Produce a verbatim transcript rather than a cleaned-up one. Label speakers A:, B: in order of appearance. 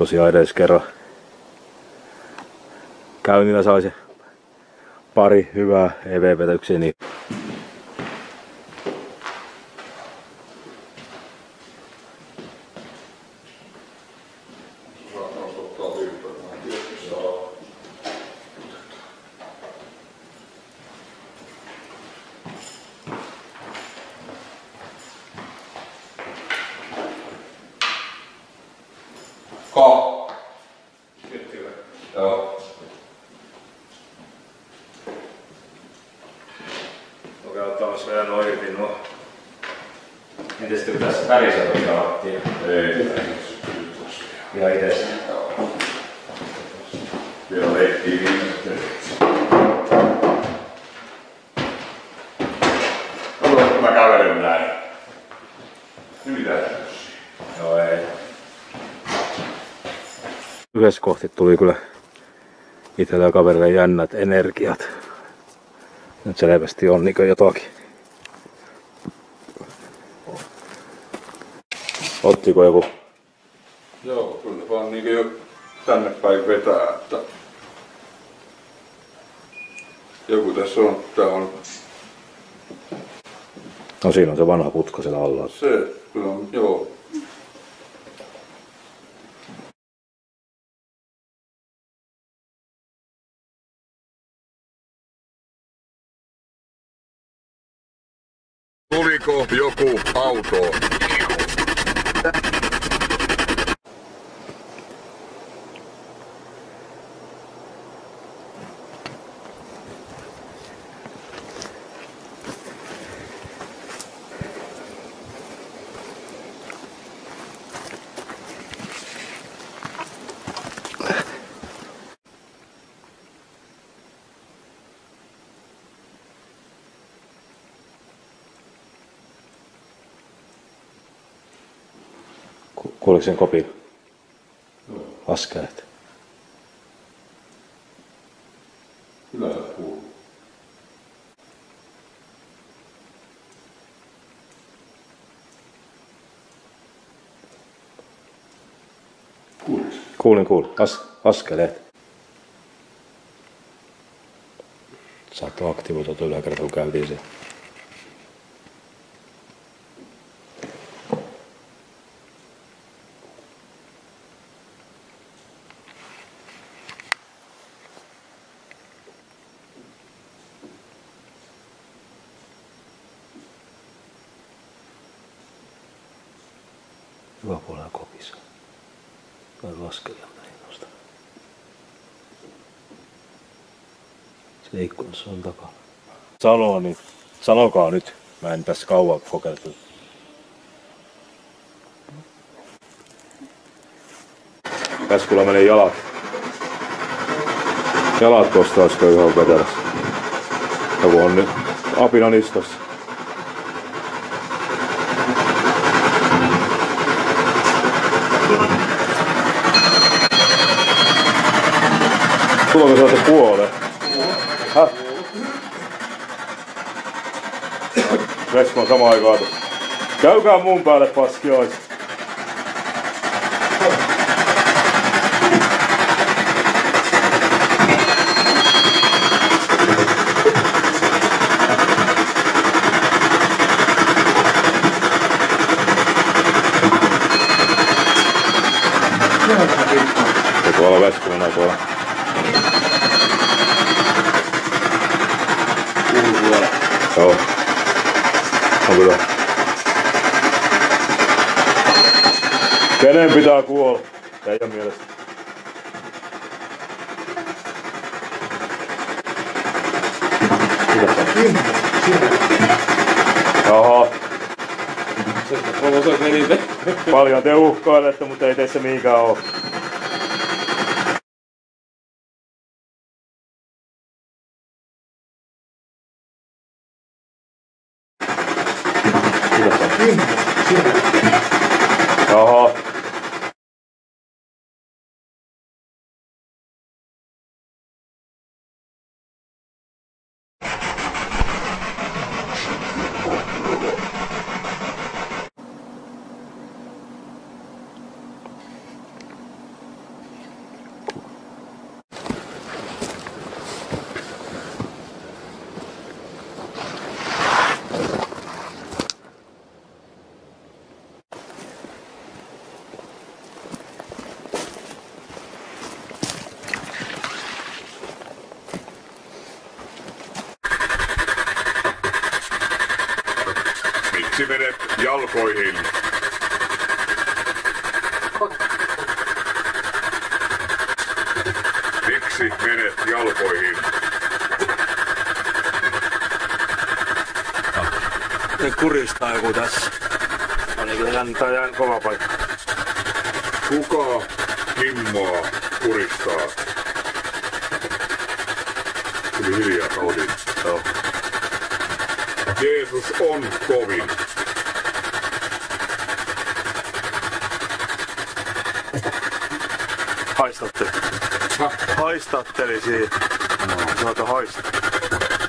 A: tosiaan edes kerran käynnillä sai se pari hyvää E V-vetäyksiä, niin
B: Ko. Kyllä. Joo.
A: Okei, ottamassa vielä noin irti nuo. Miten sitten tässä välissä tuosta lattia?
B: Ei.
A: Ihan itse.
B: Vielä leikkiä viimeiset. Haluatko mä kävelen näin? Nyt mitä?
A: Joo, ei. Yhdessä kohti tuli kyllä itsellä ja kaverille jännät energiat. Nyt selvästi on niin jotakin. Ottiko joku?
B: Joo, kyllä vaan niinkö jo tänne päin vetää, että joku tässä on, tää on.
A: No siinä on se vanha putka siellä alla.
B: Se, kyllä on, joo. Tuliko joku auto?
A: Kuuliko sen kopin?
B: Joo.
A: Askeleet.
B: Kyllä se kuuluu. Kuulis?
A: Kuulin, kuulin. As, askeleet. Saattoi aktivoitua tuo yläkerta, kun käytiin siellä. Hyvä puolella kopissa. Noin laskelijalta ei nosta. Se ikkunassa on takana. Sanoo, niin sanokaa nyt. Mä en tässä kauan kokeiltu. Tässä kyllä menee jalat. Jalat tuosta olisiko ihan vetelässä. Joku on nyt apina niskassa. Tuleeko sä oot puoleen? Häh? Vesku on samaan aikaan tuossa. Käykää mun päälle paskiois. Ja tuolla Vesku mennään tuolla. Joo. On kyllä. Kenen pitää kuolla? Teidän mielestä. Jaha. Paljon te uhkailette, mutta ei teissä mihinkään oo. Jaha.
C: Miksi menet jalkoihin? Miksi menet jalkoihin?
A: Nyt kuristaa joku tässä. Oli kyllä antaa jään kova paikka.
C: Kuka Kimmoa kuristaa? Tuli hiljaa kaudin.
A: Joo.
C: Jeesus on kovin.
A: Haistatte.
C: Ha?
A: Haistatteli siihen. No. Saata haistaa.